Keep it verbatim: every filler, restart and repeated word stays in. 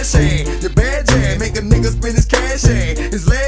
cash, eh? The bad jam make a nigga spend his cash, eh? His last